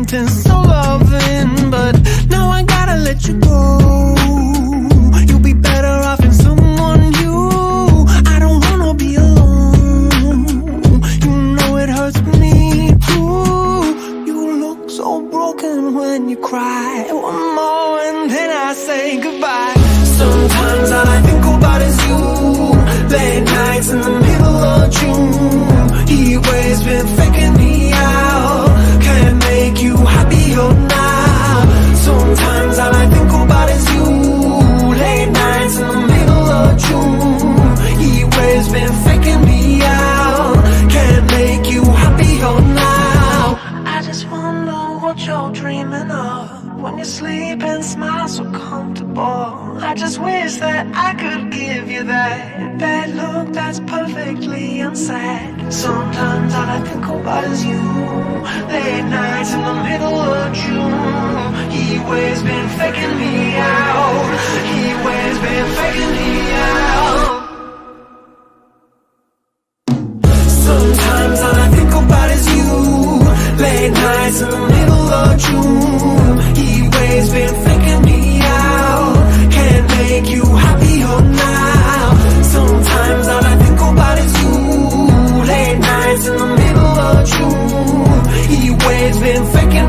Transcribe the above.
something so loving, but now I gotta let you go. You'll be better off in someone new. I don't wanna be alone. You know it hurts me too. You look so broken when you cry. One more and then I say goodbye. Sometimes all I think about is you. Late nights in the middle of June. He waves been faking me out. Can't make you happier now. Sometimes all I think about is you. Late nights in the middle of June. He waves been faking me out. Can't make you happier now. I just wonder what you're dreaming of when you sleep and smile so comfortable. I just wish that I could give you that look that's perfectly unsaid. Sometimes all I think about is you. Late nights in the middle of June. He waves been faking me out. He waves been faking me out. Sometimes all I think about is you. Late nights in the middle of June. He waves been faking me out. Can't make you happier now. Sometimes all I think about is you. Late nights in the middle of June. He waves been faking